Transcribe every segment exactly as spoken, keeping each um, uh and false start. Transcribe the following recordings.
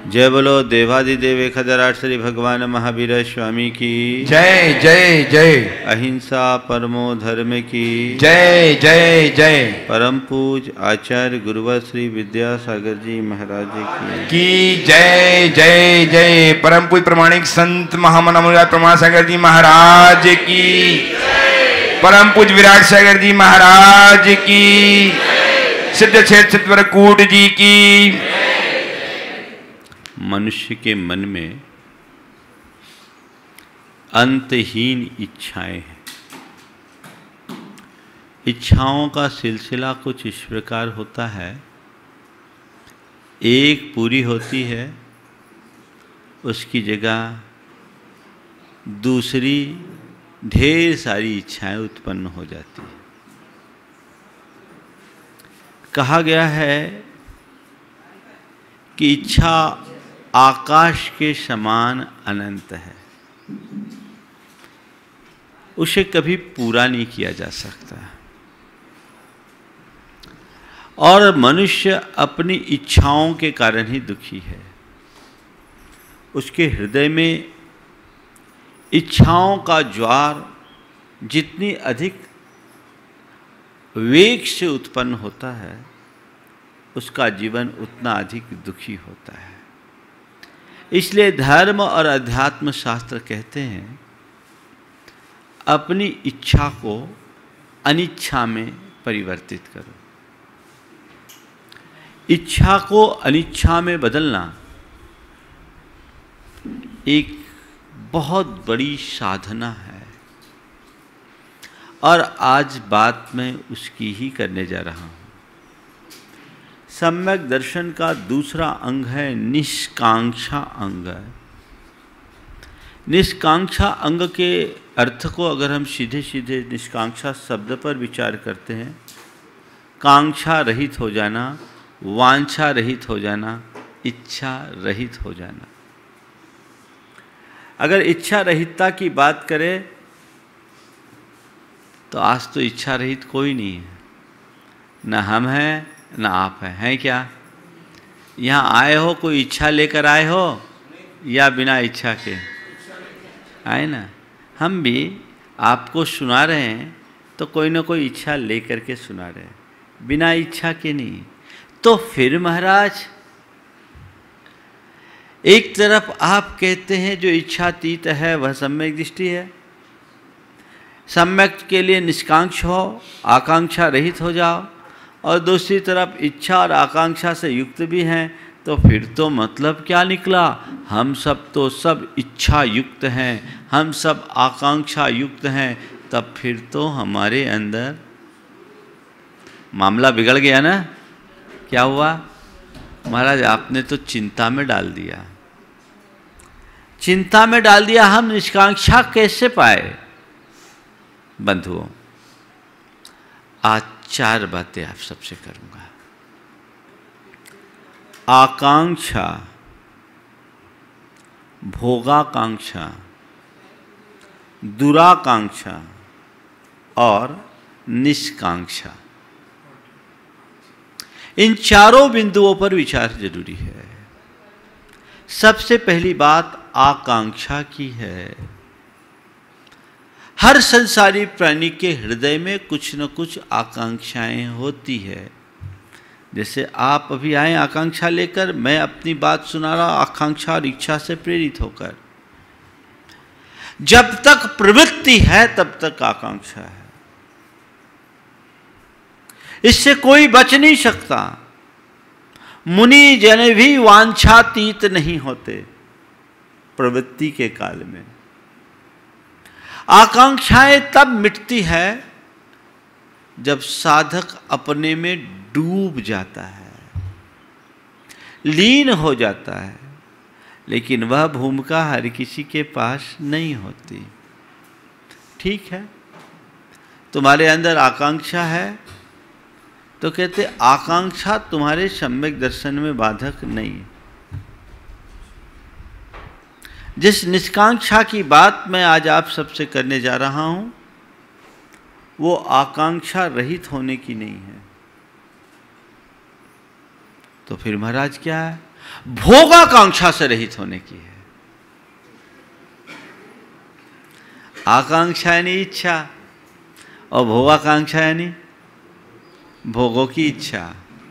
जय बोलो देवादिदेव खदराट श्री भगवान महावीर स्वामी की जय जय जय। अहिंसा परमो धर्म की जय जय जय। परम पूज आचार्य गुरुवर श्री विद्यासागर जी महाराज की की जय जय जय। परम पूज प्रमाणिक संत महामना मुराद प्रमाण सागर जी महाराज की। परम पूज विराट सागर जी महाराज की। सिद्ध क्षेत्र कूट जी की। मनुष्य के मन में अंतहीन इच्छाएं हैं। इच्छाओं का सिलसिला कुछ इस प्रकार होता है, एक पूरी होती है, उसकी जगह दूसरी ढेर सारी इच्छाएं उत्पन्न हो जाती हैं। कहा गया है कि इच्छा आकाश के समान अनंत है, उसे कभी पूरा नहीं किया जा सकता। और मनुष्य अपनी इच्छाओं के कारण ही दुखी है। उसके हृदय में इच्छाओं का ज्वार जितनी अधिक वेग से उत्पन्न होता है, उसका जीवन उतना अधिक दुखी होता है। इसलिए धर्म और अध्यात्म शास्त्र कहते हैं, अपनी इच्छा को अनिच्छा में परिवर्तित करो। इच्छा को अनिच्छा में बदलना एक बहुत बड़ी साधना है, और आज बात मैं उसकी ही करने जा रहा हूँ। सम्यक दर्शन का दूसरा अंग है निष्कांक्षा अंग। निष्कांक्षा अंग के अर्थ को अगर हम सीधे सीधे निष्कांक्षा शब्द पर विचार करते हैं, कांक्षा रहित हो जाना, वांछा रहित हो जाना, इच्छा रहित हो जाना। अगर इच्छा रहितता की बात करें तो आज तो इच्छा रहित कोई नहीं है। न हम हैं न आप हैं। हैं क्या? यहाँ आए हो कोई इच्छा लेकर आए हो या बिना इच्छा के आए ना? हम भी आपको सुना रहे हैं तो कोई ना कोई इच्छा लेकर के सुना रहे हैं, बिना इच्छा के नहीं। तो फिर महाराज, एक तरफ आप कहते हैं जो इच्छातीत है वह सम्यक दृष्टि है, सम्यक के लिए निष्कांक्ष हो, आकांक्षा रहित हो जाओ, और दूसरी तरफ इच्छा और आकांक्षा से युक्त भी हैं, तो फिर तो मतलब क्या निकला? हम सब तो सब इच्छा युक्त हैं, हम सब आकांक्षा युक्त हैं। तब फिर तो हमारे अंदर मामला बिगड़ गया ना। क्या हुआ महाराज? आपने तो चिंता में डाल दिया, चिंता में डाल दिया। हम निष्कांक्षा कैसे पाए? बंधुओं, आज चार बातें आप सबसे करूंगा। आकांक्षा, भोगाकांक्षा, दुराकांक्षा और निष्कांक्षा, इन चारों बिंदुओं पर विचार जरूरी है। सबसे पहली बात आकांक्षा की है। हर संसारी प्राणी के हृदय में कुछ न कुछ आकांक्षाएं होती है। जैसे आप अभी आए आकांक्षा लेकर, मैं अपनी बात सुना रहा आकांक्षा और इच्छा से प्रेरित होकर। जब तक प्रवृत्ति है तब तक आकांक्षा है, इससे कोई बच नहीं सकता। मुनि जन भी वांछातीत नहीं होते प्रवृत्ति के काल में। आकांक्षाएं तब मिटती है जब साधक अपने में डूब जाता है, लीन हो जाता है, लेकिन वह भूमिका हर किसी के पास नहीं होती। ठीक है, तुम्हारे अंदर आकांक्षा है तो कहते आकांक्षा तुम्हारे सम्यक दर्शन में बाधक नहीं। जिस निष्कांक्षा की बात मैं आज आप सबसे करने जा रहा हूं, वो आकांक्षा रहित होने की नहीं है। तो फिर महाराज क्या है? भोगाकांक्षा से रहित होने की है। आकांक्षा यानी इच्छा, और भोगाकांक्षा यानी भोगों की इच्छा।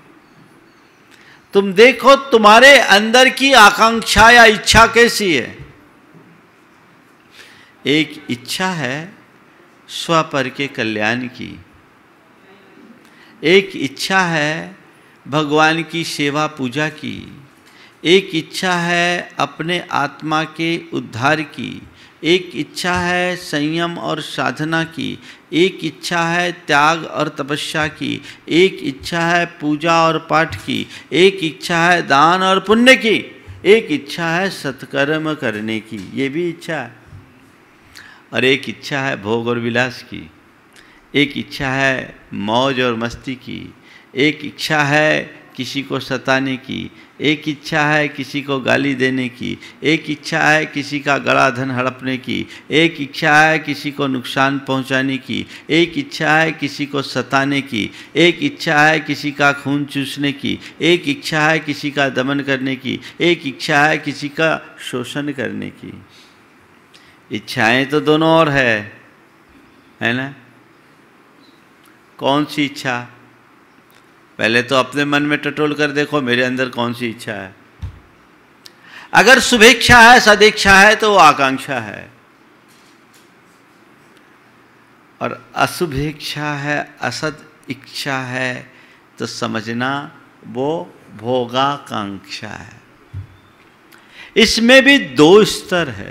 तुम देखो तुम्हारे अंदर की आकांक्षा या इच्छा कैसी है। एक इच्छा है स्वपर के कल्याण की, एक इच्छा है भगवान की सेवा पूजा की, एक इच्छा है अपने आत्मा के उद्धार की, एक इच्छा है संयम और साधना की, एक इच्छा है त्याग और तपस्या की, एक इच्छा है पूजा और पाठ की, एक इच्छा है दान और पुण्य की, एक इच्छा है सत्कर्म करने की, ये भी इच्छा है। और एक इच्छा है भोग और विलास की, एक इच्छा है मौज और मस्ती की, एक इच्छा है किसी को सताने की, एक इच्छा है किसी को गाली देने की, एक इच्छा है किसी का गला धन हड़पने की, एक इच्छा है किसी को नुकसान पहुंचाने की, एक इच्छा है किसी को सताने की, एक इच्छा है किसी का खून चूसने की, एक इच्छा है किसी का दमन करने की, एक इच्छा है किसी का शोषण करने की। इच्छाएं तो दोनों और है, है ना? कौन सी इच्छा? पहले तो अपने मन में टटोल कर देखो मेरे अंदर कौन सी इच्छा है। अगर शुभेच्छा है, सदिच्छा है तो वो आकांक्षा है, और अशुभेच्छा है, असद इच्छा है तो समझना वो भोगाकांक्षा है। इसमें भी दो स्तर है।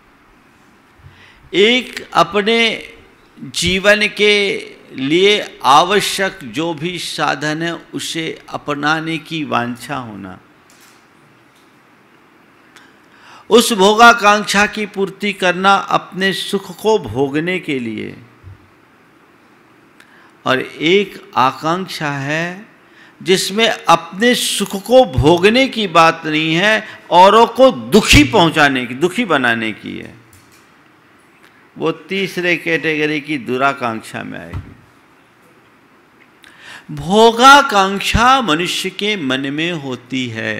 एक अपने जीवन के लिए आवश्यक जो भी साधन है उसे अपनाने की वांछा होना, उस भोगाकांक्षा की पूर्ति करना अपने सुख को भोगने के लिए। और एक आकांक्षा है जिसमें अपने सुख को भोगने की बात नहीं है, औरों को दुखी पहुंचाने की, दुखी बनाने की है। वो तीसरे कैटेगरी की दुराकांक्षा में आएगी। भोगाकांक्षा मनुष्य के मन में होती है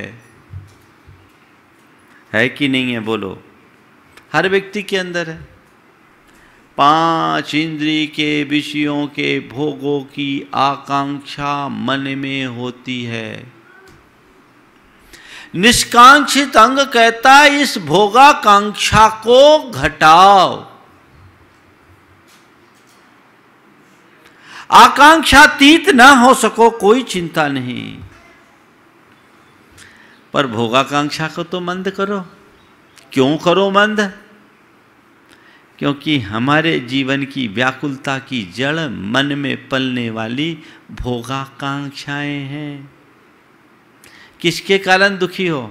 है कि नहीं है? बोलो, हर व्यक्ति के अंदर है। पांच इंद्रिय के विषयों के भोगों की आकांक्षा मन में होती है। निष्कांक्षित अंग कहता है इस भोगाकांक्षा को घटाओ। आकांक्षातीत न हो सको कोई चिंता नहीं, पर भोगाकांक्षा को तो मंद करो। क्यों करो मंद? क्योंकि हमारे जीवन की व्याकुलता की जड़ मन में पलने वाली भोगाकांक्षाएं हैं। किसके कारण दुखी हो?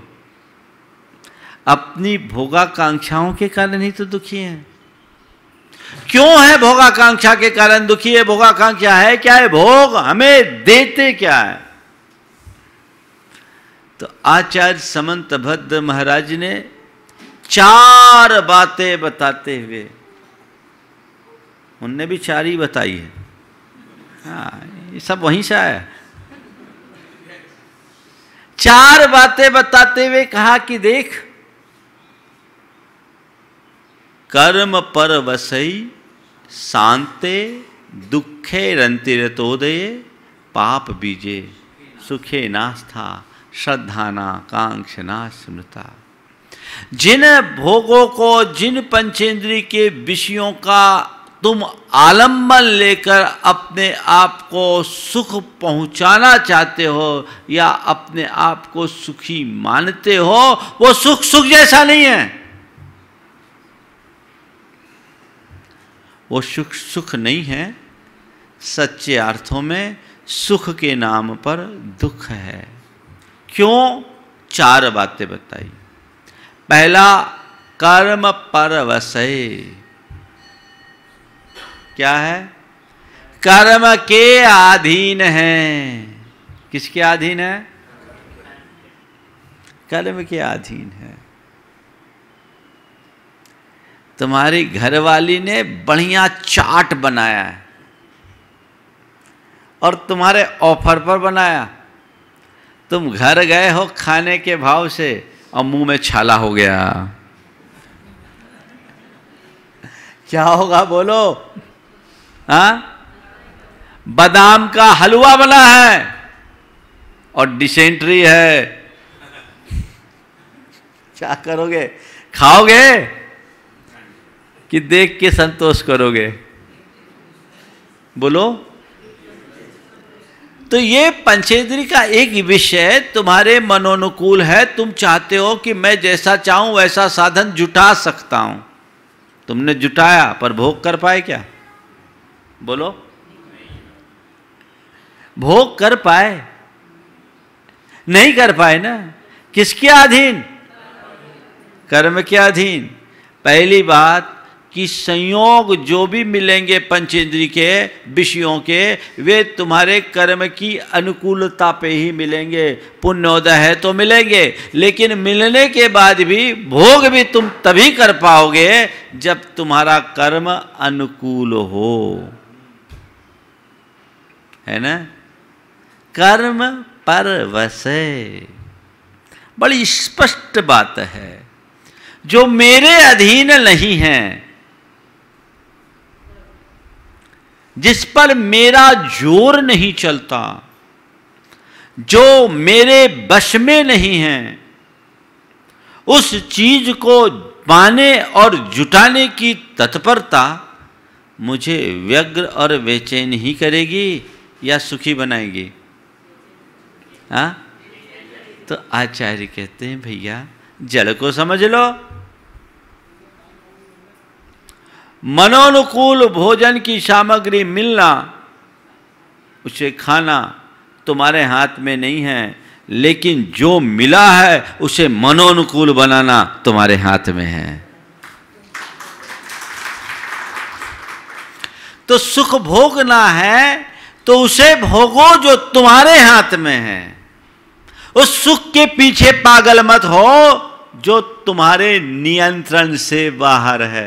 अपनी भोगाकांक्षाओं के कारण ही तो दुखी हैं। क्यों है भोगाकांक्षा के कारण दुखी है? भोगाकांक्षा है क्या है? भोग हमें देते क्या है? तो आचार्य समंतभद्र महाराज ने चार बातें बताते हुए, उनने भी चार ही बताई है। हाँ, ये सब वहीं से आया। चार बातें बताते हुए कहा कि देख, कर्म पर वसई शांते दुखे रंतिरतोदये पाप बीजे सुखे नास्था श्रद्धाना कांक्षना स्मृता। जिन भोगों को, जिन पंचेंद्रिय के विषयों का तुम आलम्बन लेकर अपने आप को सुख पहुंचाना चाहते हो या अपने आप को सुखी मानते हो, वो सुख सुख जैसा नहीं है। वो सुख सुख नहीं है, सच्चे अर्थों में सुख के नाम पर दुख है। क्यों? चार बातें बताई। पहला, कर्म परवशय। क्या है? कर्म के अधीन है। किसके अधीन है? कर्म के अधीन है। तुम्हारी घरवाली ने बढ़िया चाट बनाया है और तुम्हारे ऑफर पर बनाया, तुम घर गए हो खाने के भाव से और मुंह में छाला हो गया, क्या होगा बोलो? हाँ, बादाम का हलवा बना है और डिसेंट्री है, क्या करोगे? खाओगे कि देख के संतोष करोगे? बोलो। तो ये पंचेंद्रिय का एक विषय तुम्हारे मनोनुकूल है। तुम चाहते हो कि मैं जैसा चाहूं वैसा साधन जुटा सकता हूं। तुमने जुटाया पर भोग कर पाए क्या? बोलो, भोग कर पाए? नहीं कर पाए ना। किसके अधीन? कर्म के अधीन। पहली बात कि संयोग जो भी मिलेंगे पंचेंद्रिय के विषयों के, वे तुम्हारे कर्म की अनुकूलता पे ही मिलेंगे। पुण्योदय है तो मिलेंगे, लेकिन मिलने के बाद भी भोग भी तुम तभी कर पाओगे जब तुम्हारा कर्म अनुकूल हो, है ना? कर्म परवशे, बड़ी स्पष्ट बात है। जो मेरे अधीन नहीं है, जिस पर मेरा जोर नहीं चलता, जो मेरे वश में नहीं है, उस चीज को पाने और जुटाने की तत्परता मुझे व्यग्र और बेचैन ही करेगी या सुखी बनाएगी? हाँ, तो आचार्य कहते हैं भैया जड़ को समझ लो। मनोनुकूल भोजन की सामग्री मिलना, उसे खाना तुम्हारे हाथ में नहीं है, लेकिन जो मिला है उसे मनोनुकूल बनाना तुम्हारे हाथ में है। तो सुख भोगना है तो उसे भोगो जो तुम्हारे हाथ में है। उस सुख के पीछे पागल मत हो जो तुम्हारे नियंत्रण से बाहर है।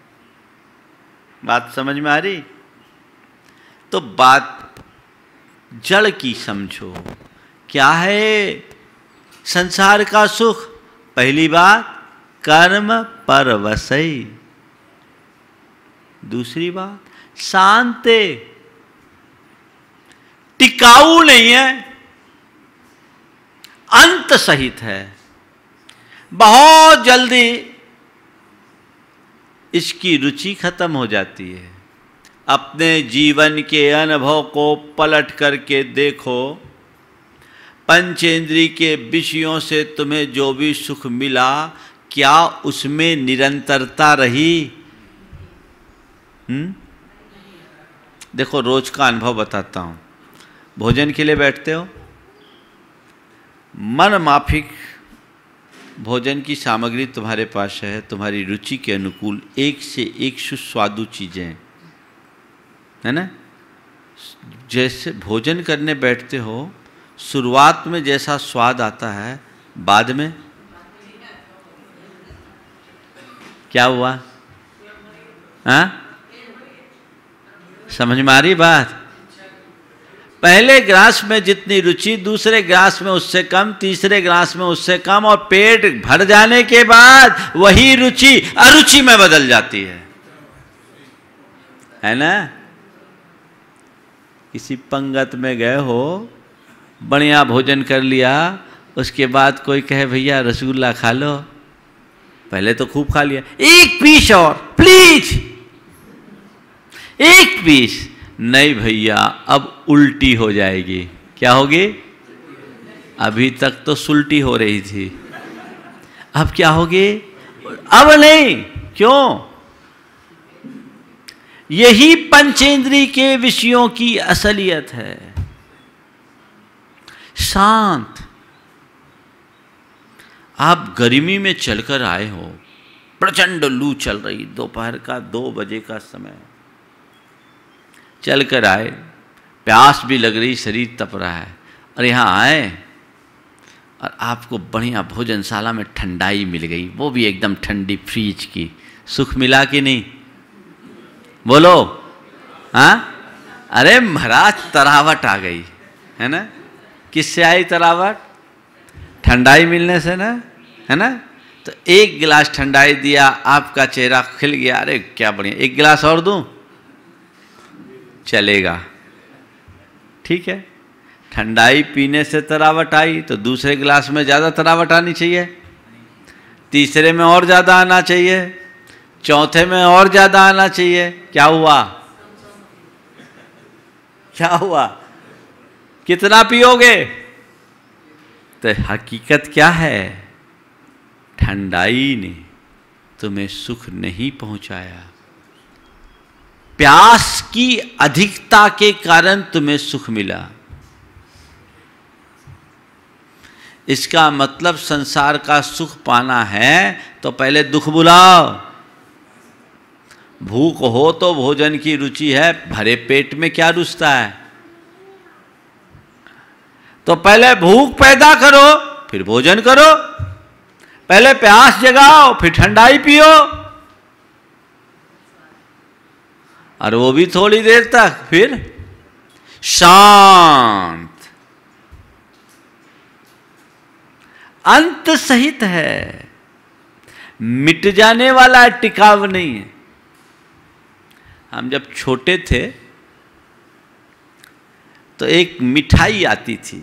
बात समझ में आ रही? तो बात जड़ की समझो। क्या है संसार का सुख? पहली बात कर्म परवशै, दूसरी बात शांति, टिकाऊ नहीं है, अंत सहित है। बहुत जल्दी इसकी रुचि खत्म हो जाती है। अपने जीवन के अनुभव को पलट करके देखो। पंचेंद्रिय के विषयों से तुम्हें जो भी सुख मिला, क्या उसमें निरंतरता रही? हम्म देखो, रोज का अनुभव बताता हूं। भोजन के लिए बैठते हो, मन माफिक भोजन की सामग्री तुम्हारे पास है, तुम्हारी रुचि के अनुकूल एक से एक सुस्वादु चीजें, है ना? जैसे भोजन करने बैठते हो, शुरुआत में जैसा स्वाद आता है, बाद में क्या हुआ? हाँ, समझ में आ रही बात? पहले ग्लास में जितनी रुचि, दूसरे ग्लास में उससे कम, तीसरे ग्लास में उससे कम, और पेट भर जाने के बाद वही रुचि अरुचि में बदल जाती है, है ना? किसी पंगत में गए हो, बढ़िया भोजन कर लिया, उसके बाद कोई कहे भैया रसगुल्ला खा लो, पहले तो खूब खा लिया, एक पीस और प्लीज, एक पीस। नहीं भैया, अब उल्टी हो जाएगी। क्या होगी? अभी तक तो सुल्टी हो रही थी, अब क्या होगी? अब नहीं। क्यों? यही पंचेंद्रिय के विषयों की असलियत है। शांत। आप गर्मी में चलकर आए हो, प्रचंड लू चल रही, दोपहर का दो बजे का समय, चल कर आए, प्यास भी लग रही, शरीर तप रहा है, और यहाँ आए और आपको बढ़िया भोजनशाला में ठंडाई मिल गई, वो भी एकदम ठंडी फ्रीज की। सुख मिला कि नहीं? बोलो। हाँ, अरे महाराज तरावट आ गई, है ना? किससे आई तरावट? ठंडाई मिलने से ना, है ना। तो एक गिलास ठंडाई दिया, आपका चेहरा खिल गया, अरे क्या बढ़िया, एक गिलास और दूं, चलेगा, ठीक है। ठंडाई पीने से तरावट आई तो दूसरे गिलास में ज़्यादा तरावट आनी चाहिए, तीसरे में और ज़्यादा आना चाहिए, चौथे में और ज़्यादा आना चाहिए। क्या हुआ, क्या हुआ, कितना पियोगे? तो हकीकत क्या है, ठंडाई ने तुम्हें सुख नहीं पहुंचाया, प्यास की अधिकता के कारण तुम्हें सुख मिला। इसका मतलब संसार का सुख पाना है तो पहले दुख बुलाओ। भूख हो तो भोजन की रुचि है, भरे पेट में क्या रुचता है? तो पहले भूख पैदा करो फिर भोजन करो, पहले प्यास जगाओ फिर ठंडाई पियो, और वो भी थोड़ी देर तक, फिर शांत। अंत सहित है, मिट जाने वाला टिकाव नहीं है। हम जब छोटे थे तो एक मिठाई आती थी,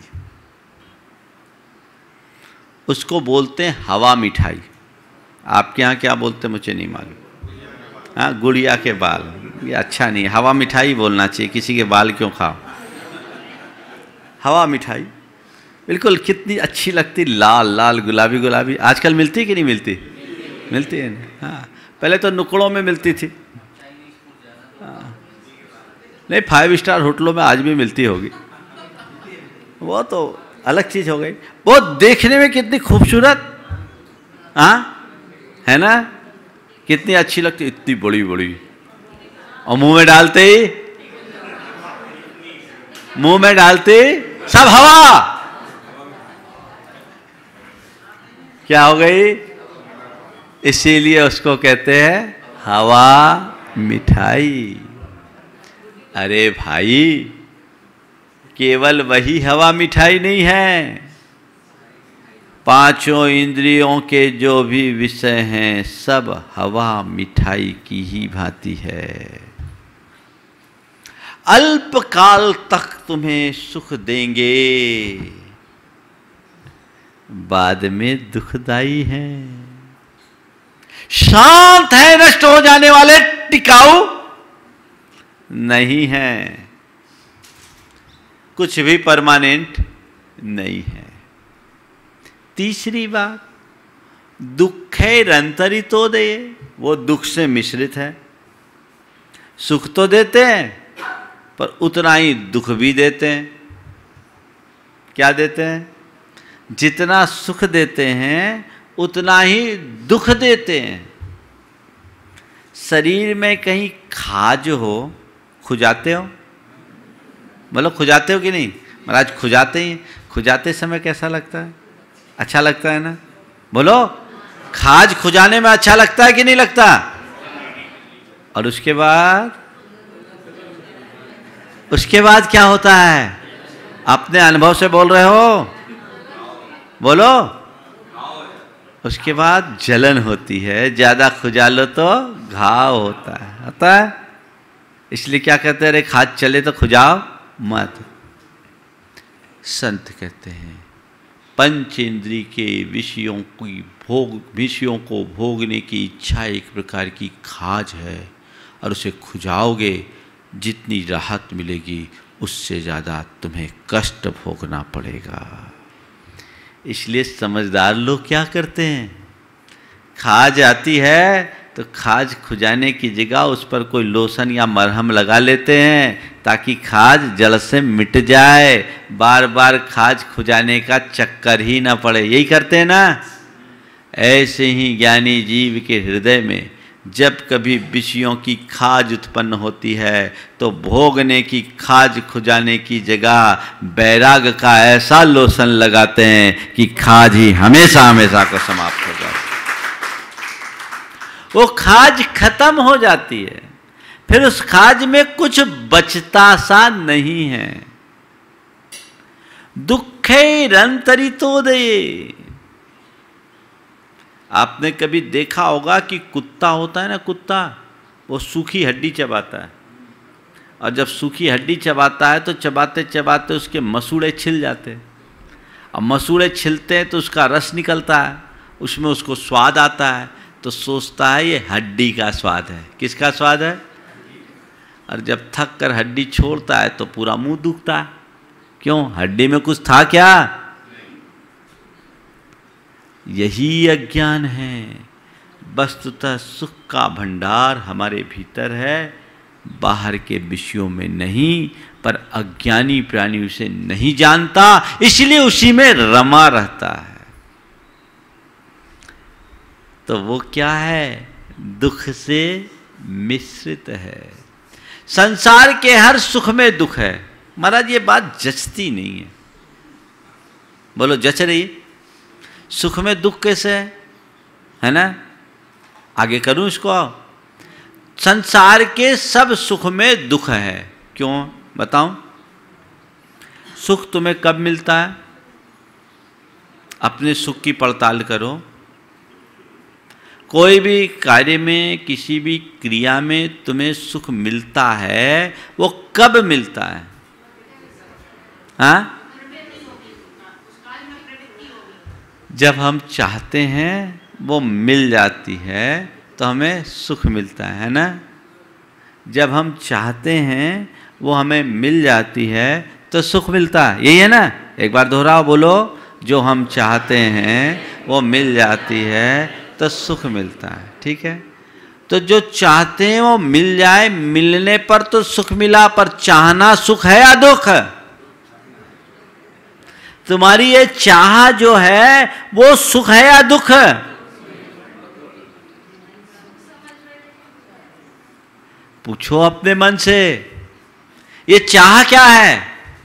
उसको बोलते हैं हवा मिठाई। आपके यहाँ क्या बोलते हैं मुझे नहीं मालूम। हाँ, गुड़िया के बाल, ये अच्छा नहीं, हवा मिठाई बोलना चाहिए, किसी के बाल क्यों खाओ। हवा मिठाई बिल्कुल कितनी अच्छी लगती, लाल लाल गुलाबी गुलाबी। आजकल मिलती कि नहीं मिलती? मिलती है ना। हाँ, पहले तो नुक्कड़ों में मिलती थी। हाँ, नहीं, फाइव स्टार होटलों में आज भी मिलती होगी, वो तो अलग चीज़ हो गई। वो देखने में कितनी खूबसूरत, हाँ है ना, कितनी अच्छी लगती, इतनी बड़ी बड़ी, और मुंह में डालते ही, मुंह में डालते सब हवा। क्या हो गई? इसीलिए उसको कहते हैं हवा मिठाई। अरे भाई, केवल वही हवा मिठाई नहीं है, पांचों इंद्रियों के जो भी विषय हैं सब हवा मिठाई की ही भांति है। अल्प काल तक तुम्हें सुख देंगे, बाद में दुखदाई है। शांत है, नष्ट हो जाने वाले, टिकाऊ नहीं है, कुछ भी परमानेंट नहीं है। तीसरी बात, दुःखैरंतरितो दे, वो दुख से मिश्रित है। सुख तो देते हैं पर उतना ही दुख भी देते हैं। क्या देते हैं? जितना सुख देते हैं उतना ही दुख देते हैं। शरीर में कहीं खाज हो, खुजाते हो, बोलो खुजाते हो कि नहीं? महाराज खुजाते ही, खुजाते समय कैसा लगता है? अच्छा लगता है ना? बोलो, खाज खुजाने में अच्छा लगता है कि नहीं लगता? और उसके बाद, उसके बाद क्या होता है? अपने अनुभव से बोल रहे हो, बोलो। उसके बाद जलन होती है, ज्यादा खुजा लो तो घाव होता है, होता है। इसलिए क्या कहते हैं, अरे खाज चले तो खुजाओ मत। संत कहते हैं पंच इंद्री के विषयों की भोग, विषयों को भोगने की इच्छा एक प्रकार की खाज है, और उसे खुजाओगे जितनी राहत मिलेगी उससे ज़्यादा तुम्हें कष्ट भोगना पड़ेगा। इसलिए समझदार लोग क्या करते हैं, खाज आती है तो खाज खुजाने की जगह उस पर कोई लोशन या मरहम लगा लेते हैं ताकि खाज जड़ से मिट जाए, बार बार खाज खुजाने का चक्कर ही ना पड़े। यही करते हैं ना। ऐसे ही ज्ञानी जीव के हृदय में जब कभी विषयों की खाज उत्पन्न होती है तो भोगने की खाज खुजाने की जगह बैराग का ऐसा लोशन लगाते हैं कि खाज ही हमेशा हमेशा को समाप्त हो जाती है। वो खाज खत्म हो जाती है, फिर उस खाज में कुछ बचता सा नहीं है। दुख दुःखैरन्तरितोदये। आपने कभी देखा होगा कि कुत्ता होता है ना, कुत्ता वो सूखी हड्डी चबाता है, और जब सूखी हड्डी चबाता है तो चबाते चबाते उसके मसूड़े छिल जाते हैं, और मसूड़े छिलते हैं तो उसका रस निकलता है, उसमें उसको स्वाद आता है, तो सोचता है ये हड्डी का स्वाद है। किसका स्वाद है? और जब थक कर हड्डी छोड़ता है तो पूरा मुंह दुखता है। क्यों? हड्डी में कुछ था क्या? यही अज्ञान है। वस्तुतः सुख का भंडार हमारे भीतर है, बाहर के विषयों में नहीं, पर अज्ञानी प्राणी उसे नहीं जानता, इसलिए उसी में रमा रहता है। तो वो क्या है? दुख से मिश्रित है। संसार के हर सुख में दुख है। महाराज ये बात जचती नहीं है। बोलो जच रही है? सुख में दुख कैसे है? है ना? आगे करूं इसको? आओ, संसार के सब सुख में दुख है। क्यों बताऊं? सुख तुम्हें कब मिलता है? अपने सुख की पड़ताल करो। कोई भी कार्य में, किसी भी क्रिया में तुम्हें सुख मिलता है, वो कब मिलता है? हाँ? जब हम चाहते हैं वो मिल जाती है तो हमें सुख मिलता है ना। जब हम चाहते हैं वो हमें मिल जाती है तो सुख मिलता है। यही है ना? एक बार दोहराओ, बोलो। जो हम चाहते हैं वो मिल जाती है तो सुख मिलता है। ठीक है? तो जो चाहते हैं वो मिल जाए, मिलने पर तो सुख मिला, पर चाहना सुख है या दुख? तुम्हारी ये चाह जो है वो सुख है या दुख? पूछो अपने मन से, ये चाह क्या है?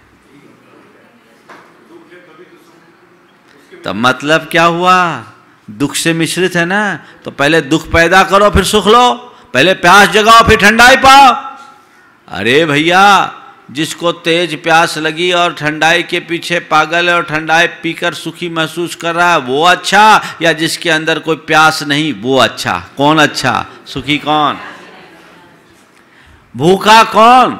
तब मतलब क्या हुआ? दुख से मिश्रित है ना। तो पहले दुख पैदा करो फिर सुख लो, पहले प्यास जगाओ फिर ठंडाई पाओ। अरे भैया, जिसको तेज प्यास लगी और ठंडाई के पीछे पागल है और ठंडाई पीकर सुखी महसूस कर रहा है, वो अच्छा, या जिसके अंदर कोई प्यास नहीं वो अच्छा? कौन अच्छा? सुखी कौन? भूखा कौन?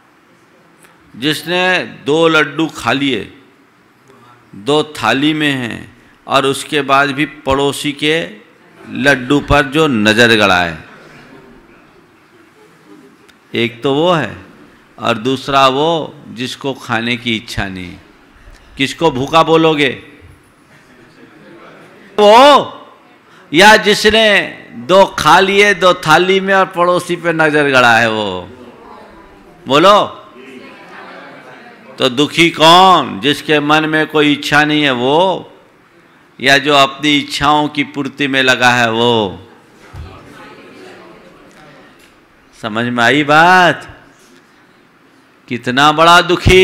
जिसने दो लड्डू खा लिए, दो थाली में हैं, और उसके बाद भी पड़ोसी के लड्डू पर जो नजर गड़ाए। एक तो वो है, और दूसरा वो जिसको खाने की इच्छा नहीं। किसको भूखा बोलोगे? वो, या जिसने दो खा लिए दो थाली में और पड़ोसी पे नजर गड़ा है वो? बोलो। तो दुखी कौन? जिसके मन में कोई इच्छा नहीं है वो, या जो अपनी इच्छाओं की पूर्ति में लगा है वो? समझ में आई बात? कितना बड़ा दुखी?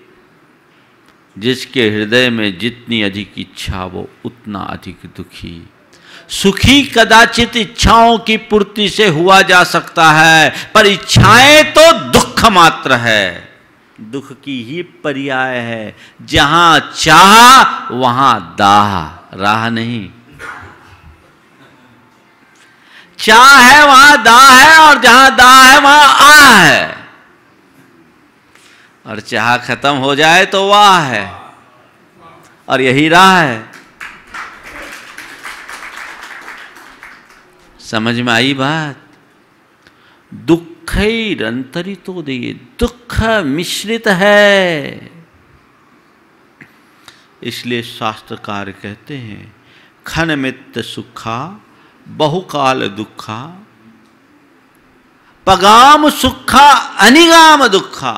जिसके हृदय में जितनी अधिक इच्छा वो उतना अधिक दुखी। सुखी कदाचित इच्छाओं की पूर्ति से हुआ जा सकता है, पर इच्छाएं तो दुख मात्र है, दुख की ही पर्याय है। जहां चाह वहां दाह, राह नहीं। चाह है वहां दाह है, और जहां दाह है वहां आह है, और चाह खत्म हो जाए तो वाह है, और यही राह है। समझ में आई बात? दुःखैरन्तरितोदये, दुख मिश्रित है। इसलिए शास्त्रकार कहते हैं, खनमित्त सुखा बहुकाल दुखा, पगाम सुखा अनिगाम दुखा,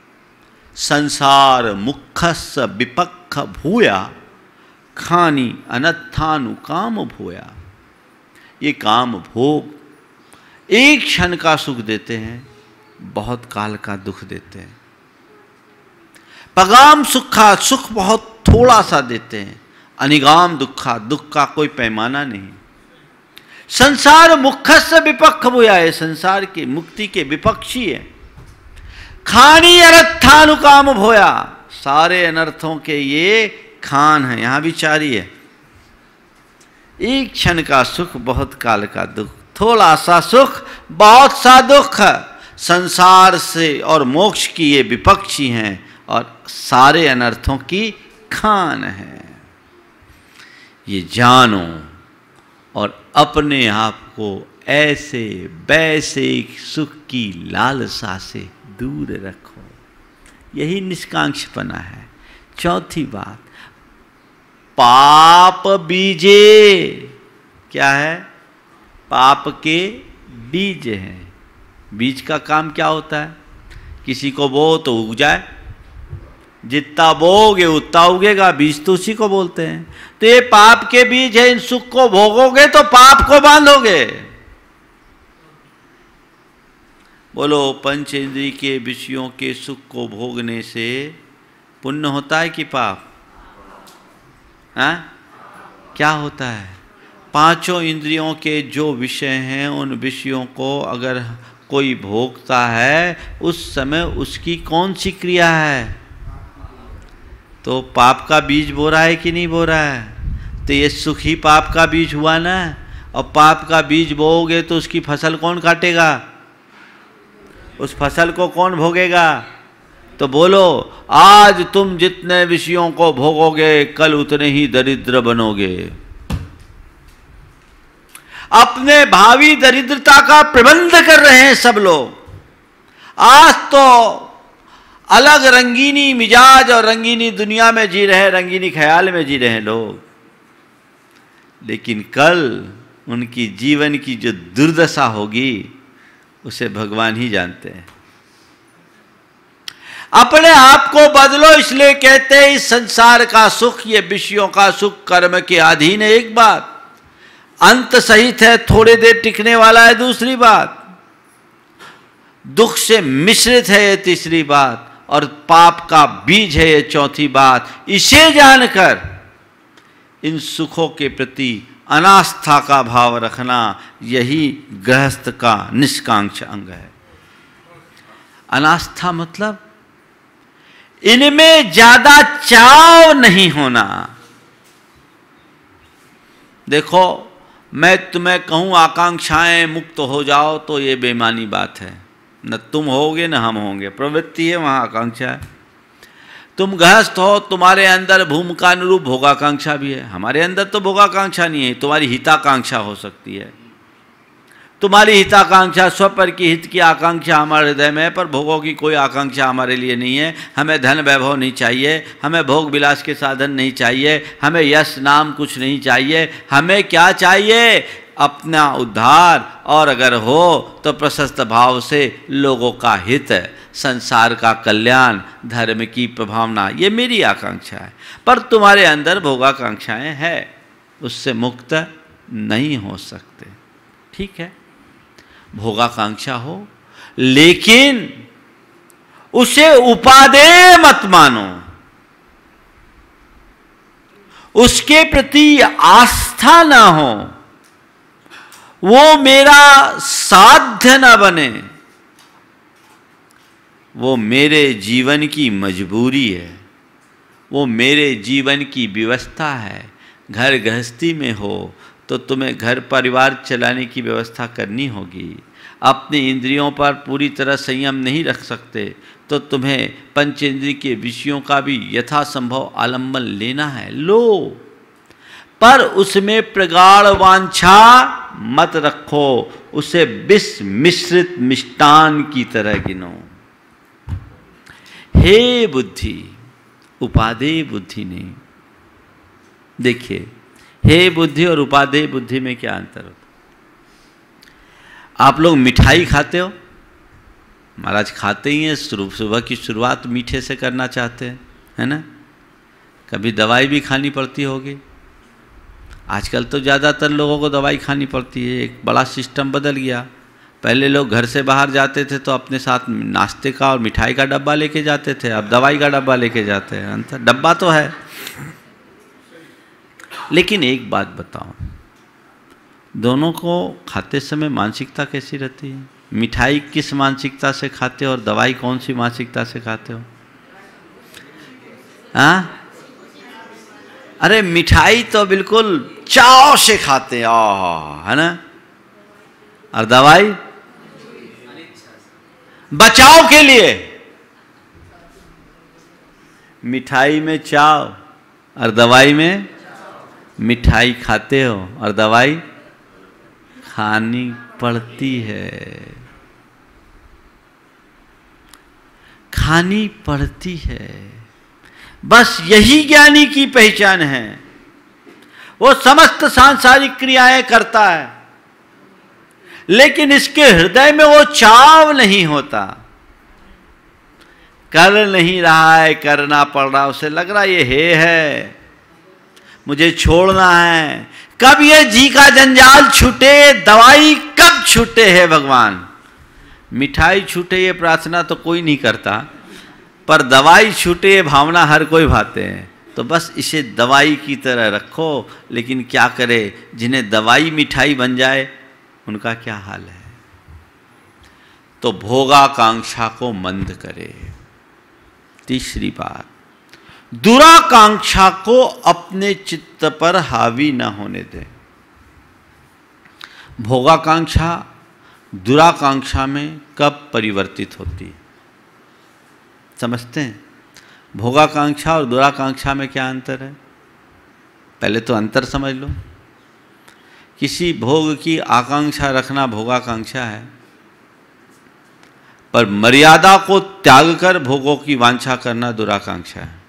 संसार मुखस विपक्ष भूया, खानी अनत्थानुकाम भूया। ये काम भोग एक क्षण का सुख देते हैं, बहुत काल का दुख देते हैं। पगाम सुखा, सुख बहुत थोड़ा सा देते हैं। अनिगाम दुखा, दुख का कोई पैमाना नहीं। संसार मुखस्य विपक्ष भूया है, संसार की मुक्ति के विपक्षी है। खानी अरत्थानुकाम भोया, सारे अनर्थों के ये खान है। यहाँ भी चार ही है। एक क्षण का सुख बहुत काल का दुख, थोड़ा सा सुख बहुत सा दुख। संसार से और मोक्ष की ये विपक्षी हैं और सारे अनर्थों की खान है। ये जानो और अपने आप को ऐसे वैसे सुख की लालसा से दूर रखो। यही निष्कांक्षपना है। चौथी बात, पाप बीजे, क्या है? पाप के बीज हैं। बीज का काम क्या होता है? किसी को बो तो उग जाए, जितना बोगे उतना उगेगा, बीज तो उसी को बोलते हैं। तो ये पाप के बीज है। इन सुख को भोगोगे तो पाप को बांधोगे। बोलो, पंच इंद्रिय के विषयों के सुख को भोगने से पुण्य होता है कि पाप? हाँ, क्या होता है? पांचों इंद्रियों के जो विषय हैं उन विषयों को अगर कोई भोगता है उस समय उसकी कौन सी क्रिया है? तो पाप का बीज बो रहा है कि नहीं बो रहा है? तो ये सुख ही पाप का बीज हुआ ना। और पाप का बीज बोओगे तो उसकी फसल कौन काटेगा? उस फसल को कौन भोगेगा? तो बोलो, आज तुम जितने विषयों को भोगोगे कल उतने ही दरिद्र बनोगे। अपने भावी दरिद्रता का प्रबंध कर रहे हैं सब लोग। आज तो अलग रंगीनी मिजाज और रंगीनी दुनिया में जी रहे, रंगीनी ख्याल में जी रहे हैं लोग, लेकिन कल उनकी जीवन की जो दुर्दशा होगी उसे भगवान ही जानते हैं। अपने आप को बदलो, इसलिए कहते हैं इस संसार का सुख, ये विषयों का सुख कर्म के अधीन है। एक बात, अंत सहित है, थोड़े देर टिकने वाला है। दूसरी बात, दुख से मिश्रित है। ये तीसरी बात, और पाप का बीज है। ये चौथी बात। इसे जानकर इन सुखों के प्रति अनास्था का भाव रखना, यही गृहस्थ का निष्कांक्ष अंग है। अनास्था मतलब इनमें ज्यादा चाव नहीं होना। देखो, मैं तुम्हें कहूं आकांक्षाएं मुक्त हो जाओ तो ये बेईमानी बात है। न तुम होगे न हम होंगे। प्रवृत्ति है, वहाँ आकांक्षा है। तुम गृहस्थ हो, तुम्हारे अंदर भूमिकानुरूप भोगाकांक्षा भी है। हमारे अंदर तो भोगाकांक्षा नहीं है, तुम्हारी हिताकांक्षा हो सकती है। तुम्हारी हिताकांक्षा, स्वपर की हित की आकांक्षा हमारे हृदय में है, पर भोगों की कोई आकांक्षा हमारे लिए नहीं है। हमें धन वैभव नहीं चाहिए, हमें भोग विलास के साधन नहीं चाहिए, हमें यश नाम कुछ नहीं चाहिए। हमें क्या चाहिए? अपना उद्धार, और अगर हो तो प्रशस्त भाव से लोगों का हित, संसार का कल्याण, धर्म की प्रभावना। ये मेरी आकांक्षा है। पर तुम्हारे अंदर भोगाकांक्षाएं हैं, उससे मुक्त नहीं हो सकते। ठीक है, भोगाकांक्षा हो, लेकिन उसे उपादेय मत मानो। उसके प्रति आस्था ना हो, वो मेरा साध्य न बने। वो मेरे जीवन की मजबूरी है, वो मेरे जीवन की व्यवस्था है। घर गृहस्थी में हो तो तुम्हें घर परिवार चलाने की व्यवस्था करनी होगी। अपनी इंद्रियों पर पूरी तरह संयम नहीं रख सकते तो तुम्हें पंचेंद्रिय के विषयों का भी यथासंभव आलंबन लेना है। लो, पर उसमें प्रगाढ़ वांछा मत रखो। उसे विष मिश्रित मिष्टान की तरह गिनो। हे बुद्धि, उपादेय बुद्धि नहीं। देखिए, हे बुद्धि और उपादेय बुद्धि में क्या अंतर होता? आप लोग मिठाई खाते हो? महाराज खाते ही हैं। सुबह की शुरुआत मीठे से करना चाहते हैं, है ना? कभी दवाई भी खानी पड़ती होगी। आजकल तो ज़्यादातर लोगों को दवाई खानी पड़ती है। एक बड़ा सिस्टम बदल गया। पहले लोग घर से बाहर जाते थे तो अपने साथ नाश्ते का और मिठाई का डब्बा लेके जाते थे, अब दवाई का डब्बा लेके जाते हैं। अंतर डब्बा तो है, लेकिन एक बात बताओ, दोनों को खाते समय मानसिकता कैसी रहती है? मिठाई किस मानसिकता से खाते हो और दवाई कौन सी मानसिकता से खाते हो? हाँ, अरे मिठाई तो बिल्कुल चाव से खाते हैं, है ना। और दवाई बचाव के लिए, मिठाई में चाव और दवाई में, मिठाई खाते हो और दवाई खानी पड़ती है, खानी पड़ती है। बस यही ज्ञानी की पहचान है। वो समस्त सांसारिक क्रियाएं करता है, लेकिन इसके हृदय में वो चाव नहीं होता, कर नहीं रहा है, करना पड़ रहा, उसे लग रहा ये हे है, मुझे छोड़ना है। कब ये जी का जंजाल छूटे, दवाई कब छूटे है भगवान। मिठाई छूटे ये प्रार्थना तो कोई नहीं करता, पर दवाई छूटे ये भावना हर कोई भाते हैं। तो बस इसे दवाई की तरह रखो, लेकिन क्या करे, जिन्हें दवाई मिठाई बन जाए उनका क्या हाल है। तो भोगाकांक्षा को मंद करे। तीसरी बात, दुराकांक्षा को अपने चित्त पर हावी न होने दे। भोगाकांक्षा दुराकांक्षा में कब परिवर्तित होती है, समझते हैं? भोगाकांक्षा और दुराकांक्षा में क्या अंतर है? पहले तो अंतर समझ लो। किसी भोग की आकांक्षा रखना भोगाकांक्षा है, पर मर्यादा को त्याग कर भोगों की वांछा करना दुराकांक्षा है।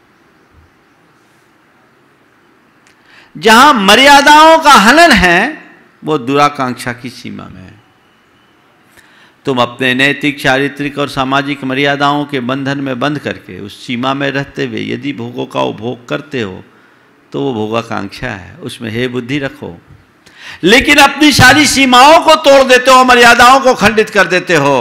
जहां मर्यादाओं का हनन है वो दुराकांक्षा की सीमा में है। तुम अपने नैतिक, चारित्रिक और सामाजिक मर्यादाओं के बंधन में बंध करके उस सीमा में रहते हुए यदि भोगों का उपभोग करते हो तो वो भोगाकांक्षा है, उसमें हे बुद्धि रखो। लेकिन अपनी सारी सीमाओं को तोड़ देते हो, मर्यादाओं को खंडित कर देते हो,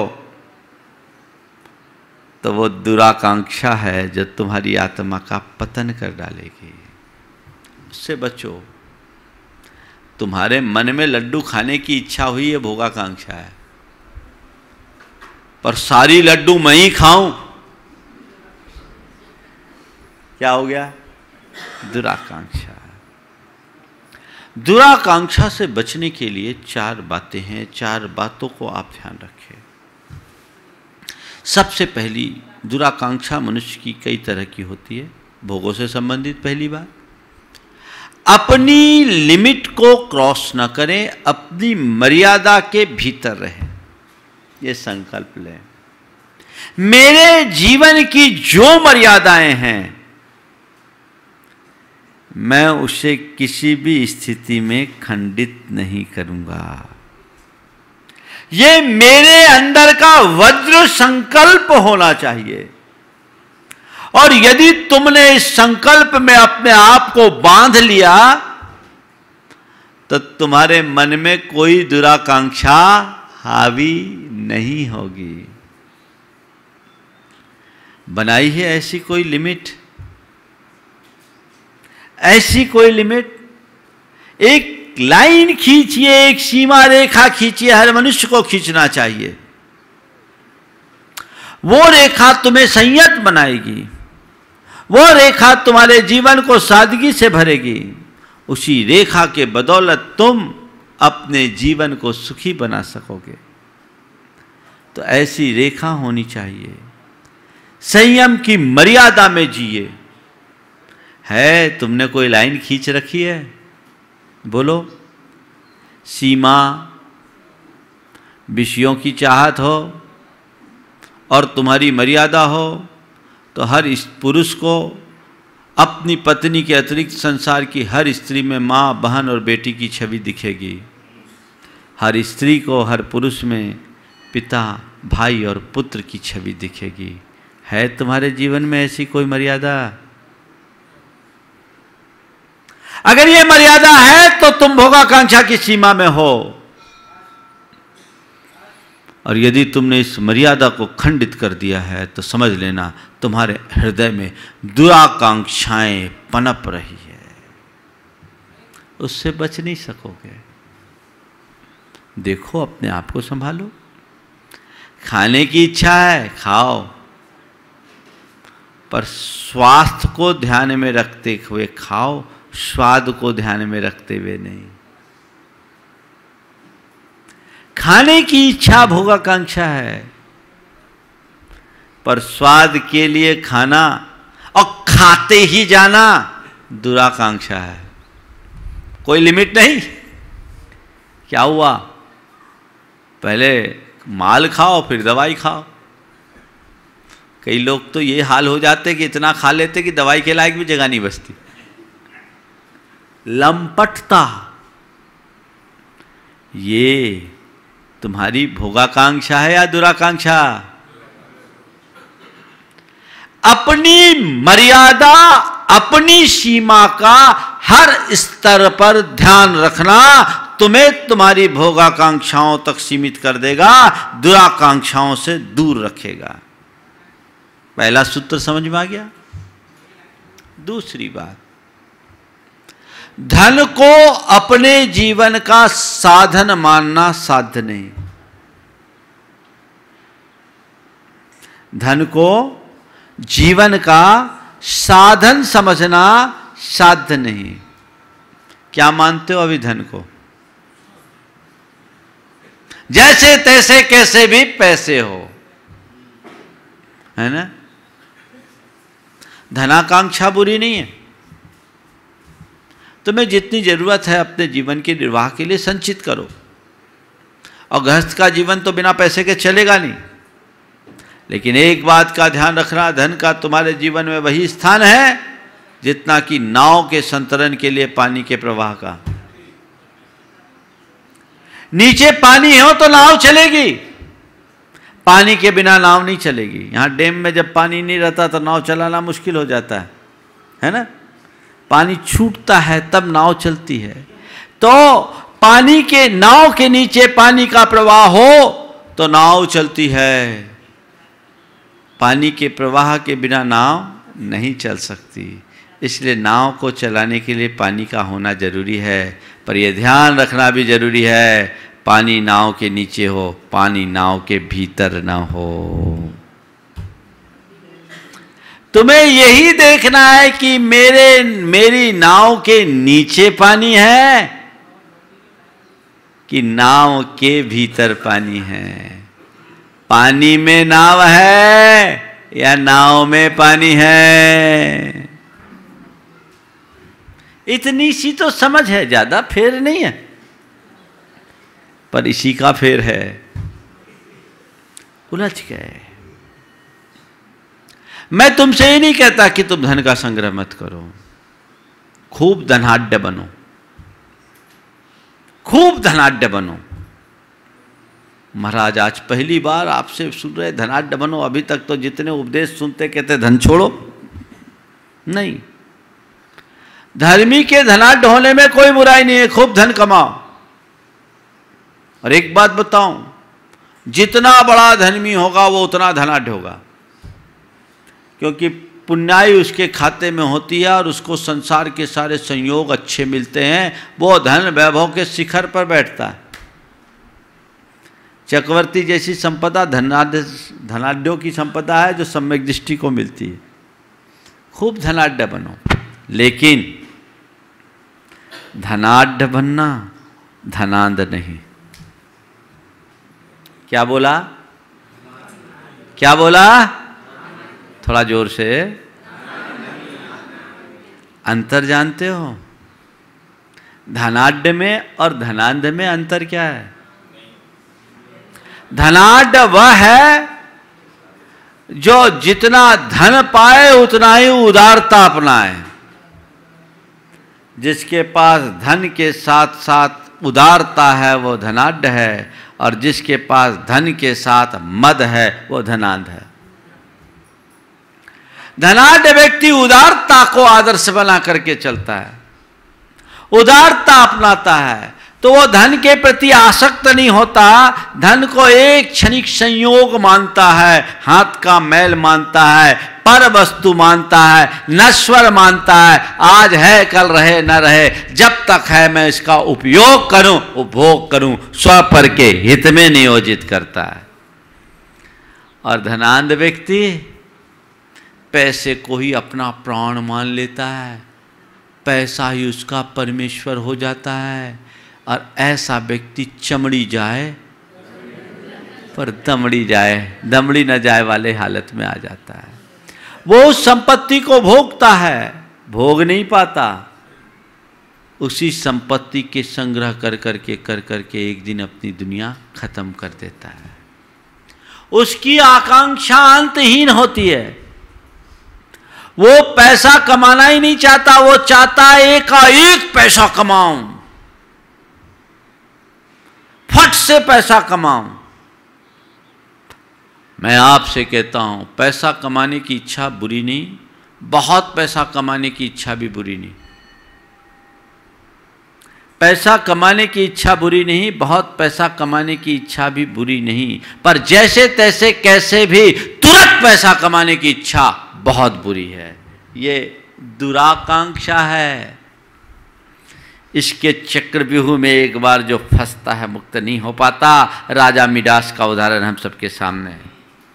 तो वो दुराकांक्षा है जो तुम्हारी आत्मा का पतन कर डालेगी। उससे बचो। तुम्हारे मन में लड्डू खाने की इच्छा हुई है, भोगाकांक्षा है, पर सारी लड्डू मैं ही खाऊं, क्या हो गया? दुराकांक्षा। दुराकांक्षा से बचने के लिए चार बातें हैं, चार बातों को आप ध्यान रखें। सबसे पहली, दुराकांक्षा मनुष्य की कई तरह की होती है। भोगों से संबंधित पहली बात, अपनी लिमिट को क्रॉस न करें, अपनी मर्यादा के भीतर रहें। ये संकल्प लें, मेरे जीवन की जो मर्यादाएं हैं मैं उसे किसी भी स्थिति में खंडित नहीं करूंगा। ये मेरे अंदर का वज्र संकल्प होना चाहिए। और यदि तुमने इस संकल्प में अपने आप को बांध लिया तो तुम्हारे मन में कोई दुराकांक्षा हावी नहीं होगी। बनाई है ऐसी कोई लिमिट, ऐसी कोई लिमिट, एक लाइन खींचिए, एक सीमा रेखा खींचिए। हर मनुष्य को खींचना चाहिए। वो रेखा तुम्हें संयत बनाएगी, वो रेखा तुम्हारे जीवन को सादगी से भरेगी। उसी रेखा के बदौलत तुम अपने जीवन को सुखी बना सकोगे। तो ऐसी रेखा होनी चाहिए। संयम की मर्यादा में जिए। है तुमने कोई लाइन खींच रखी है? बोलो। सीमा, विषयों की चाहत हो और तुम्हारी मर्यादा हो तो हर इस पुरुष को अपनी पत्नी के अतिरिक्त संसार की हर स्त्री में माँ, बहन और बेटी की छवि दिखेगी। हर स्त्री को हर पुरुष में पिता, भाई और पुत्र की छवि दिखेगी। है तुम्हारे जीवन में ऐसी कोई मर्यादा? अगर ये मर्यादा है तो तुम भोगाकांक्षा की सीमा में हो। और यदि तुमने इस मर्यादा को खंडित कर दिया है तो समझ लेना तुम्हारे हृदय में दुराकांक्षाएं पनप रही है, उससे बच नहीं सकोगे। देखो, अपने आप को संभालो। खाने की इच्छा है, खाओ। पर स्वास्थ्य को ध्यान में रखते हुए खाओ, स्वाद को ध्यान में रखते हुए नहीं। खाने की इच्छा भोगाकांक्षा है, पर स्वाद के लिए खाना और खाते ही जाना दुराकांक्षा है। कोई लिमिट नहीं। क्या हुआ, पहले माल खाओ फिर दवाई खाओ। कई लोग तो ये हाल हो जाते कि इतना खा लेते कि दवाई के लायक भी जगह नहीं बचती। लंपटता, ये तुम्हारी भोगाकांक्षा है या दुराकांक्षा? अपनी मर्यादा, अपनी सीमा का हर स्तर पर ध्यान रखना तुम्हें तुम्हारी भोगाकांक्षाओं तक सीमित कर देगा, दुराकांक्षाओं से दूर रखेगा। पहला सूत्र समझ में आ गया। दूसरी बात, धन को अपने जीवन का साधन मानना साध्य नहीं। धन को जीवन का साधन समझना साध्य नहीं। क्या मानते हो अभी धन को? जैसे तैसे कैसे भी पैसे हो, है ना? धनाकांक्षा बुरी नहीं है। तुम्हें जितनी जरूरत है अपने जीवन के निर्वाह के लिए संचित करो। और गृहस्थ का जीवन तो बिना पैसे के चलेगा नहीं। लेकिन एक बात का ध्यान रखना, धन का तुम्हारे जीवन में वही स्थान है जितना कि नाव के संतरण के लिए पानी के प्रवाह का। नीचे पानी हो तो नाव चलेगी, पानी के बिना नाव नहीं चलेगी। यहां डैम में जब पानी नहीं रहता तो नाव चलाना मुश्किल हो जाता है, है ना? पानी छूटता है तब नाव चलती है। तो पानी के, नाव के नीचे पानी का प्रवाह हो तो नाव चलती है। पानी के प्रवाह के बिना नाव नहीं चल सकती। इसलिए नाव को चलाने के लिए पानी का होना जरूरी है, पर यह ध्यान रखना भी जरूरी है, पानी नाव के नीचे हो, पानी नाव के भीतर ना हो। तुम्हें यही देखना है कि मेरे मेरी नाव के नीचे पानी है कि नाव के भीतर पानी है। पानी में नाव है या नाव में पानी है। इतनी सी तो समझ है, ज्यादा फेर नहीं है, पर इसी का फेर है। उलझ गए। मैं तुमसे ये नहीं कहता कि तुम धन का संग्रह मत करो, खूब धनाढ्य बनो, खूब धनाढ्य बनो। महाराज आज पहली बार आपसे सुन रहे धनाढ्य बनो। अभी तक तो जितने उपदेश सुनते कहते धन छोड़ो। नहीं, धर्मी के धनाढ्य होने में कोई बुराई नहीं है, खूब धन कमाओ। और एक बात बताऊं, जितना बड़ा धर्मी होगा वो उतना धनाढ्य होगा, क्योंकि पुण्याई उसके खाते में होती है और उसको संसार के सारे संयोग अच्छे मिलते हैं। वो धन वैभव के शिखर पर बैठता है। चक्रवर्ती जैसी संपदा धनाढ्य धनाढ्यों की संपदा है जो सम्यक दृष्टि को मिलती है। खूब धनाढ्य बनो, लेकिन धनाढ्य बनना धनांध नहीं। क्या बोला? क्या बोला? थोड़ा जोर से। अंतर जानते हो? धनाढ्य में और धनांध में अंतर क्या है? धनाढ्य वह है जो जितना धन पाए उतना ही उदारता अपनाए। जिसके पास धन के साथ साथ उदारता है वो धनाढ्य है, और जिसके पास धन के साथ मद है वो धनांध है। धनाढ्य व्यक्ति उदारता को आदर्श बना करके चलता है, उदारता अपनाता है, तो वो धन के प्रति आसक्त नहीं होता। धन को एक क्षणिक संयोग मानता है, हाथ का मैल मानता है, पर वस्तु मानता है, नश्वर मानता है। आज है कल रहे न रहे, जब तक है मैं इसका उपयोग करूं, उपभोग करूं, स्व पर के हित में नियोजित करता है। और धनांध व्यक्ति पैसे को ही अपना प्राण मान लेता है, पैसा ही उसका परमेश्वर हो जाता है, और ऐसा व्यक्ति चमड़ी जाए पर दमड़ी जाए, दमड़ी न जाए वाले हालत में आ जाता है। वो उस संपत्ति को भोगता है, भोग नहीं पाता, उसी संपत्ति के संग्रह कर करके कर करके एक दिन अपनी दुनिया खत्म कर देता है। उसकी आकांक्षा अंतहीन होती है। वो पैसा कमाना ही नहीं चाहता, वो चाहता है एक एक पैसा कमाऊं, फट से पैसा कमाऊं। मैं आपसे कहता हूं, पैसा कमाने की इच्छा बुरी नहीं, बहुत पैसा कमाने की इच्छा भी बुरी नहीं। पैसा कमाने की इच्छा बुरी नहीं, बहुत पैसा कमाने की इच्छा भी बुरी नहीं, पर जैसे तैसे कैसे भी तुरंत पैसा कमाने की इच्छा बहुत बुरी है। ये दुराकांक्षा है। इसके चक्रव्यूह में एक बार जो फंसता है मुक्त नहीं हो पाता। राजा मिडास का उदाहरण हम सबके सामने है,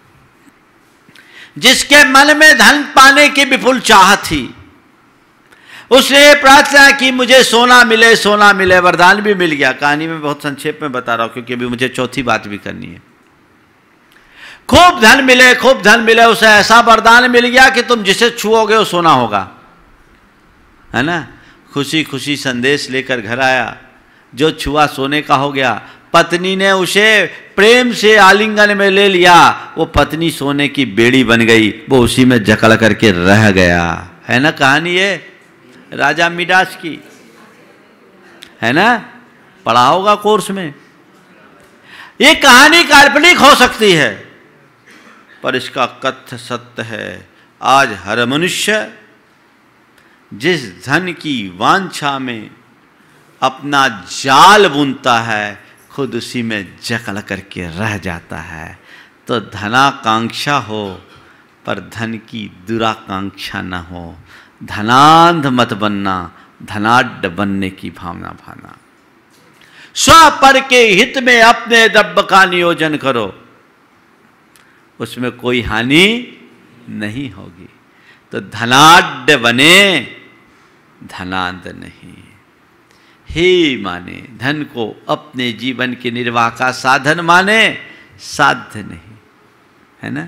जिसके मन में धन पाने की विपुल चाह थी। उसने प्रार्थना की मुझे सोना मिले, सोना मिले, वरदान भी मिल गया। कहानी में बहुत संक्षेप में बता रहा हूं क्योंकि अभी मुझे चौथी बात भी करनी है। खूब धन मिले, खूब धन मिले, उसे ऐसा वरदान मिल गया कि तुम जिसे छुओगे वो सोना होगा, है ना। खुशी खुशी संदेश लेकर घर आया, जो छुआ सोने का हो गया। पत्नी ने उसे प्रेम से आलिंगन में ले लिया, वो पत्नी सोने की बेड़ी बन गई, वो उसी में जकड़ करके रह गया, है ना। कहानी ये राजा मिडास की, है ना, पढ़ा होगा कोर्स में। ये कहानी काल्पनिक हो सकती है पर इसका कथ्य सत्य है। आज हर मनुष्य जिस धन की वांछा में अपना जाल बुनता है, खुद उसी में जकड़ करके रह जाता है। तो धनाकांक्षा हो पर धन की दुराकांक्षा न हो। धनांध मत बनना, धनाढ्य बनने की भावना भाना। स्वपर के हित में अपने द्रव्य का नियोजन करो, उसमें कोई हानि नहीं होगी। तो धनाढ्य बने, धनांध नहीं। हे माने, धन को अपने जीवन के निर्वाह का साधन माने, साध्य नहीं, है ना।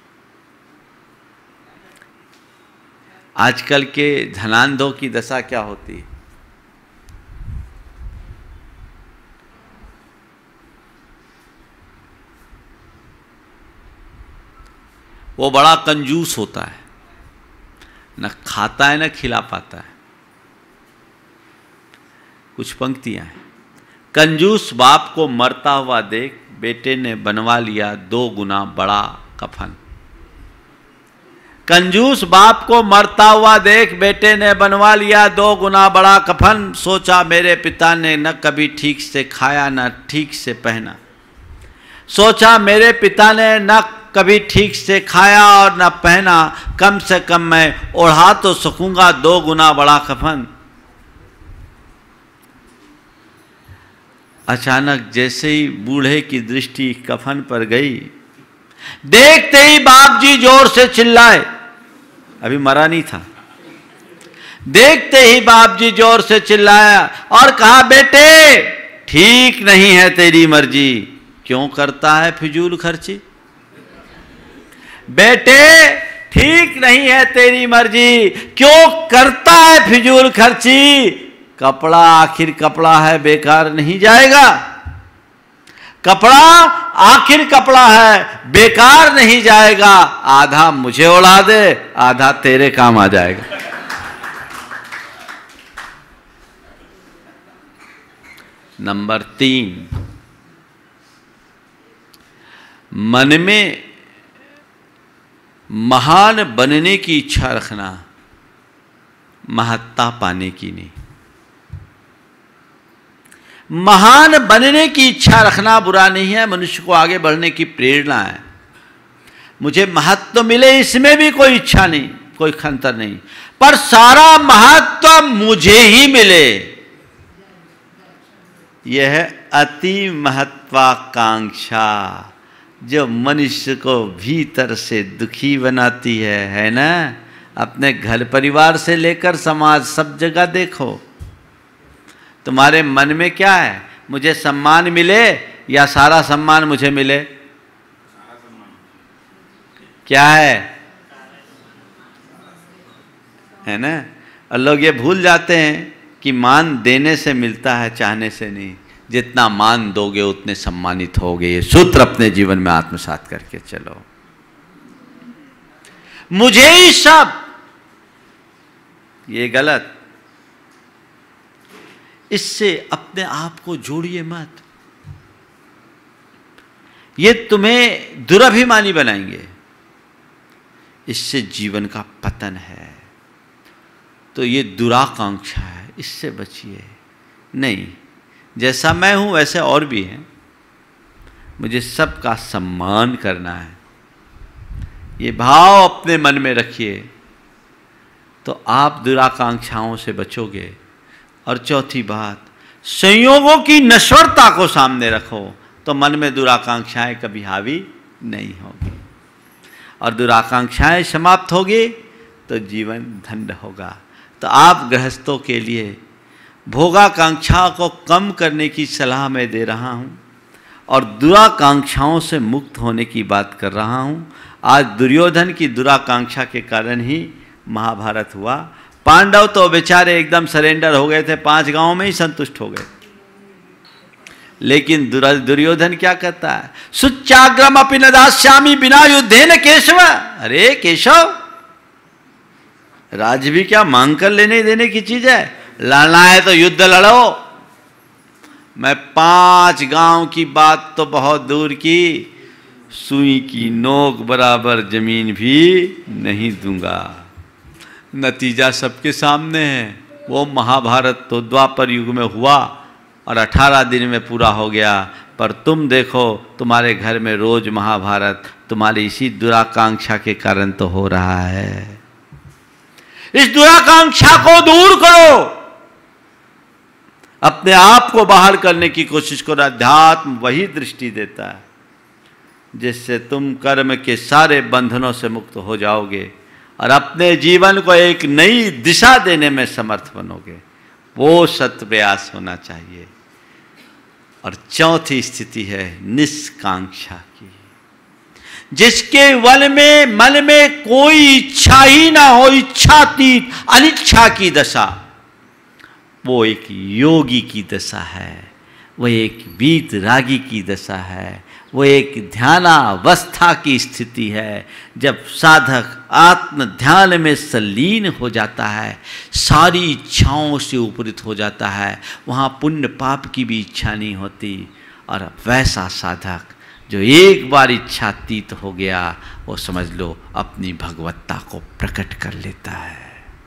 आजकल के धनांधों की दशा क्या होती है? वो बड़ा कंजूस होता है, न खाता है न खिला पाता है। कुछ पंक्तियां हैं। कंजूस बाप को मरता हुआ देख, बेटे ने बनवा लिया दो गुना बड़ा कफन। कंजूस बाप को मरता हुआ देख, बेटे ने बनवा लिया दो गुना बड़ा कफन। सोचा मेरे पिता ने न कभी ठीक से खाया न ठीक से पहना। सोचा मेरे पिता ने न कभी ठीक से खाया और न पहना, कम से कम मैं ओढ़ा तो सकूंगा दो गुना बड़ा कफन। अचानक जैसे ही बूढ़े की दृष्टि कफन पर गई, देखते ही बाप जी जोर से चिल्लाए। अभी मरा नहीं था। देखते ही बाप जी जोर से चिल्लाया और कहा, बेटे ठीक नहीं है तेरी मर्जी, क्यों करता है फिजूल खर्ची। बेटे ठीक नहीं है तेरी मर्जी, क्यों करता है फिजूल खर्ची। कपड़ा आखिर कपड़ा है, बेकार नहीं जाएगा। कपड़ा आखिर कपड़ा है, बेकार नहीं जाएगा। आधा मुझे उड़ा दे, आधा तेरे काम आ जाएगा। नंबर तीन, मन में महान बनने की इच्छा रखना, महत्ता पाने की नहीं। महान बनने की इच्छा रखना बुरा नहीं है, मनुष्य को आगे बढ़ने की प्रेरणा है। मुझे महत्व मिले इसमें भी कोई इच्छा नहीं, कोई खंतर नहीं, पर सारा महत्व मुझे ही मिले, यह है अति महत्वाकांक्षा। जो मनुष्य को भीतर से दुखी बनाती है, है ना। अपने घर परिवार से लेकर समाज सब जगह देखो, तुम्हारे मन में क्या है? मुझे सम्मान मिले या सारा सम्मान मुझे मिले? क्या है? है ना। और लोग ये भूल जाते हैं कि मान देने से मिलता है, चाहने से नहीं। जितना मान दोगे उतने सम्मानित होगे। ये सूत्र अपने जीवन में आत्मसात करके चलो। मुझे ही सब, ये गलत। इससे अपने आप को जोड़िए मत, ये तुम्हें दुराभिमानी बनाएंगे। इससे जीवन का पतन है। तो ये दुराकांक्षा है, इससे बचिए। नहीं, जैसा मैं हूं वैसे और भी हैं, मुझे सबका सम्मान करना है। ये भाव अपने मन में रखिए तो आप दुराकांक्षाओं से बचोगे। और चौथी बात, संयोगों की नश्वरता को सामने रखो तो मन में दुराकांक्षाएं कभी हावी नहीं होगी। और दुराकांक्षाएं समाप्त होगी तो जीवन धन्य होगा। तो आप गृहस्थों के लिए भोगाकांक्षा को कम करने की सलाह मैं दे रहा हूँ और दुराकांक्षाओं से मुक्त होने की बात कर रहा हूँ। आज दुर्योधन की दुराकांक्षा के कारण ही महाभारत हुआ। पांडव तो बेचारे एकदम सरेंडर हो गए थे, पांच गांवों में ही संतुष्ट हो गए। लेकिन दुर्योधन क्या कहता है? सुच्चाग्रम अपि न दास्यामि बिना युद्धेन केशव। अरे केशव, राज भी क्या मांग कर लेने देने की चीज है? लड़ना है तो युद्ध लड़ो। मैं पांच गांव की बात तो बहुत दूर की, सुई की नोक बराबर जमीन भी नहीं दूंगा। नतीजा सबके सामने है। वो महाभारत तो द्वापर युग में हुआ और अठारह दिन में पूरा हो गया। पर तुम देखो, तुम्हारे घर में रोज महाभारत तुम्हारी इसी दुराकांक्षा के कारण तो हो रहा है। इस दुराकांक्षा को दूर करो, अपने आप को बाहर करने की कोशिश करो। अध्यात्म वही दृष्टि देता है जिससे तुम कर्म के सारे बंधनों से मुक्त हो जाओगे और अपने जीवन को एक नई दिशा देने में समर्थ बनोगे। वो सत प्रयास होना चाहिए। और चौथी स्थिति है निष्कांक्षा की, जिसके वन में मन में कोई इच्छा ही ना हो, इच्छातीत अनिच्छा की दशा, वो एक योगी की दशा है, वो एक वीतरागी की दशा है, वो एक ध्यानावस्था की स्थिति है। जब साधक आत्म ध्यान में संलीन हो जाता है, सारी इच्छाओं से उपरित हो जाता है, वहाँ पुण्य पाप की भी इच्छा नहीं होती। और वैसा साधक जो एक बार इच्छातीत हो गया, वो समझ लो अपनी भगवत्ता को प्रकट कर लेता है।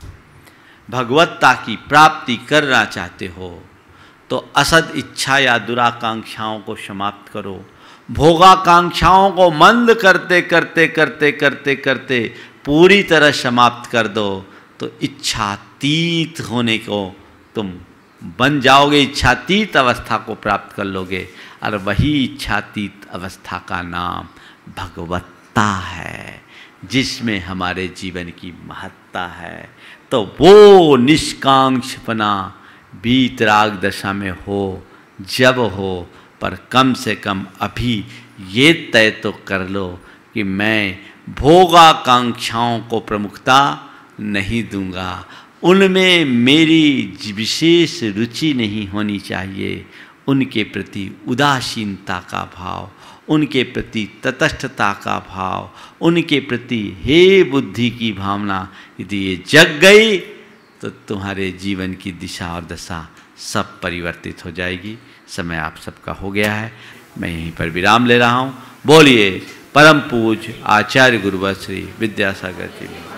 भगवत्ता की प्राप्ति करना चाहते हो तो असद इच्छा या दुराकांक्षाओं को समाप्त करो। भोगाकांक्षाओं को मंद करते करते करते करते करते पूरी तरह समाप्त कर दो तो इच्छातीत होने को तुम बन जाओगे, इच्छातीत अवस्था को प्राप्त कर लोगे। और वही इच्छातीत अवस्था का नाम भगवत्ता है, जिसमें हमारे जीवन की महत्ता है। तो वो निष्कांक्षपना वीतराग दशा में हो, जब हो, पर कम से कम अभी ये तय तो कर लो कि मैं भोगाकांक्षाओं को प्रमुखता नहीं दूंगा, उनमें मेरी विशेष रुचि नहीं होनी चाहिए। उनके प्रति उदासीनता का भाव, उनके प्रति तटस्थता का भाव, उनके प्रति हे बुद्धि की भावना यदि ये जग गई तो तुम्हारे जीवन की दिशा और दशा सब परिवर्तित हो जाएगी। समय आप सबका हो गया है, मैं यहीं पर विराम ले रहा हूँ। बोलिए परम पूज्य आचार्य गुरुवर श्री विद्यासागर जी।